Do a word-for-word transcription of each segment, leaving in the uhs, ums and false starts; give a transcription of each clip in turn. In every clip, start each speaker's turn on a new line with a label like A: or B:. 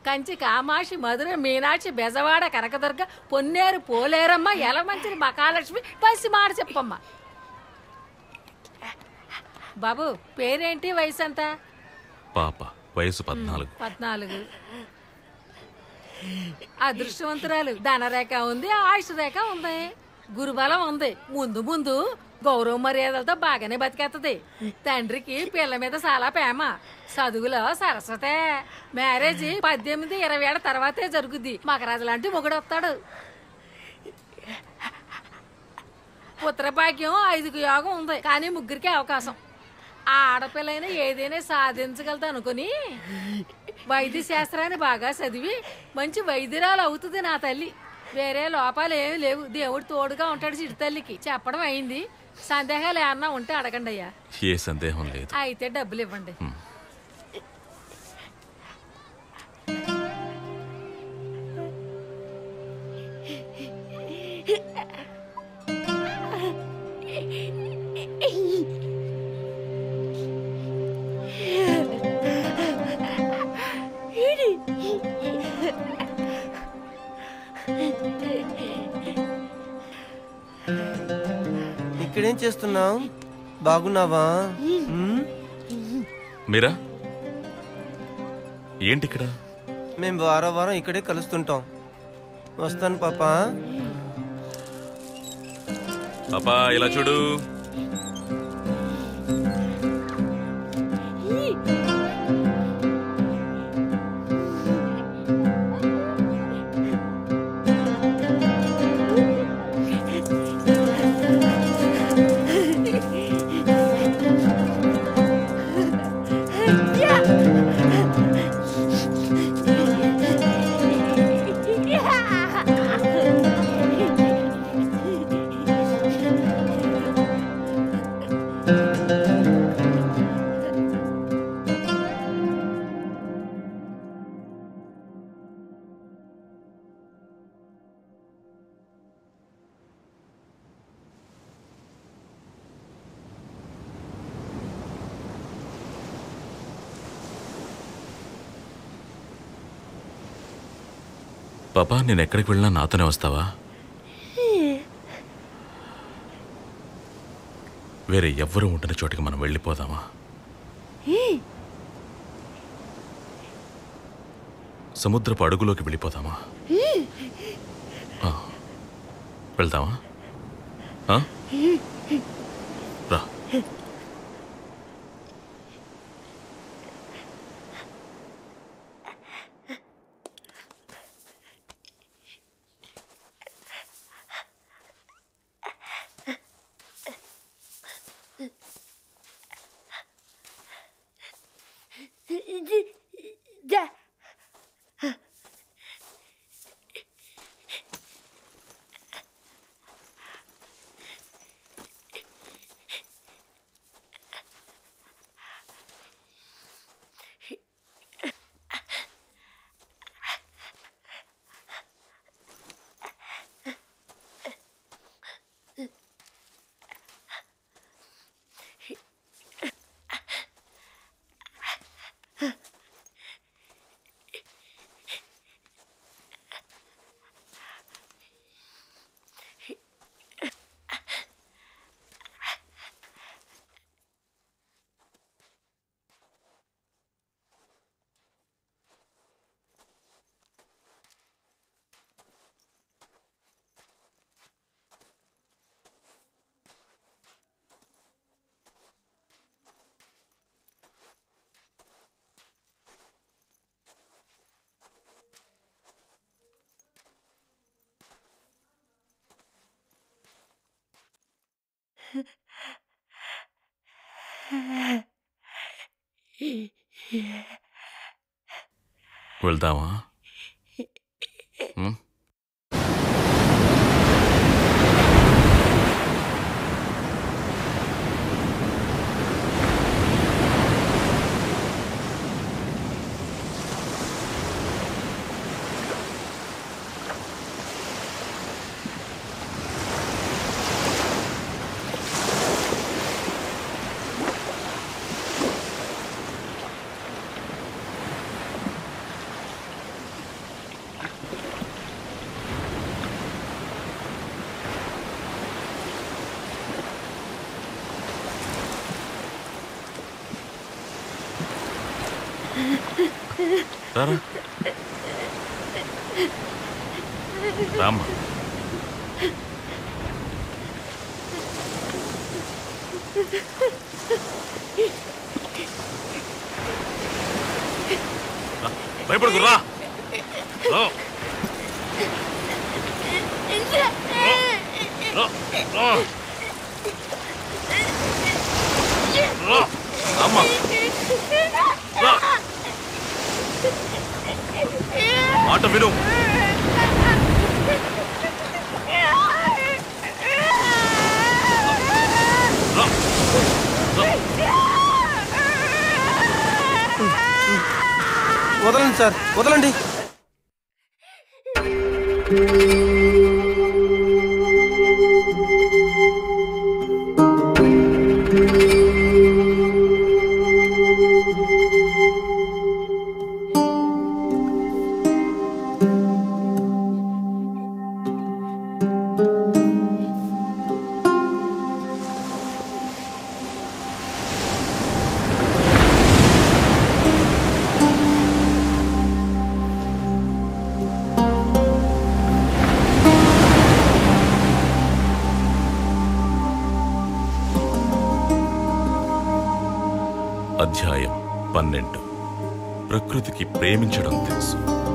A: కంచి కామాక్షి మధుర మీనాక్షి బెజవాడ కనకదుర్గ పొన్నేరు పోలేరమ్మ యలమంచిలి మహాలక్ష్మి పసి మాట చెప్పమ్మ. బాబు పేరేంటి? వయసు ఎంత?
B: పాప వయసు పద్నాలుగు.
A: పద్నాలుగు. అదృష్టవంతురాలు. ధనరేఖ ఉంది, ఆయుష్ రేఖ ఉంది, గురుబలం ఉంది. ముందు ముందు గౌరవ మర్యాదలతో బాగానే బతికేస్తుంది. తండ్రికి పిల్ల మీద చాలా ప్రేమ. చదువులో సరస్వతే. మ్యారేజ్ పద్దెనిమిది ఇరవై ఏళ్ళ తర్వాతే జరుగుద్ది. మకరాజు లాంటి మొగుడు వస్తాడు. పుత్ర భాగ్యం ఐదుకు యోగం ఉంది, కానీ ముగ్గురికి అవకాశం. ఆ ఆడపిల్లైనా ఏదైనా సాధించగలదు అనుకుని వైద్య శాస్త్రాన్ని బాగా చదివి మంచి వైద్యురాలు అవుతుంది నా తల్లి. వేరే లోపాలు ఏమి లేవు. దేవుడు తోడుగా ఉంటాడు చిడి తల్లికి. చెప్పడం అయింది. సందేహాలు ఏమన్నా ఉంటే అడగండి అయ్యా.
B: ఏ సందేహం లేదు.
A: అయితే డబ్బులు ఇవ్వండి.
C: ఇక్కడేం చేస్తున్నావు? బాగున్నావా?
B: మీరా ఏంటి ఇక్కడ?
C: మేము వారం వారం ఇక్కడే కలుస్తుంటాం. వస్తాను పాపా.
B: పాపా ఇలా చూడు. పాపా నేను ఎక్కడికి వెళ్ళినా నాతోనే వస్తావా? వేరే ఎవ్వరూ ఉంటున్న చోటికి మనం వెళ్ళిపోదామా? సముద్రపు అడుగులోకి వెళ్ళిపోదామా? వెళ్దామా? రా. వెళ్దామా? రారా రామ్మా. భయపడకు రా. రా. రా. రా. రా. అమ్మా రా. మాట విను.
C: వదలండి సార్, వదలండి.
B: అధ్యాయం పన్నెండు. ప్రకృతికి ప్రేమించడం తెలుసు.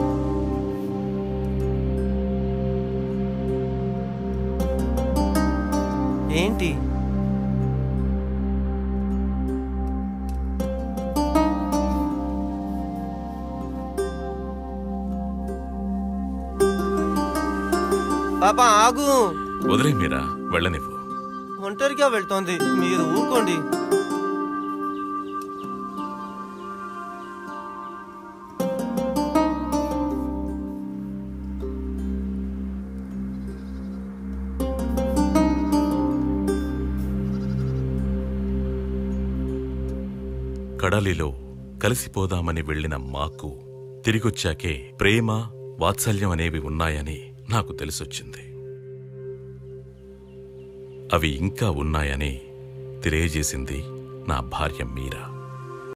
C: ఏంటి? పాపా ఆగు.
B: వదిలే మీరా, వెళ్ళనివ్వు.
C: ఒంటరిగా వెళ్తోంది, మీరు ఊరుకోండి.
B: కడలిలో కలిసిపోదామని వెళ్లిన మాకు తిరిగొచ్చాకే ప్రేమ, వాత్సల్యం అనేవి ఉన్నాయని నాకు తెలిసొచ్చింది. అవి ఇంకా ఉన్నాయని తెలియజేసింది నా భార్య మీరా.